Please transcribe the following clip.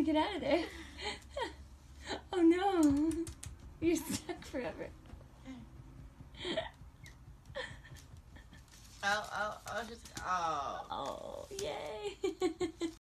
get out of there. Oh no. You're stuck forever. Oh, just, oh. Oh, yay.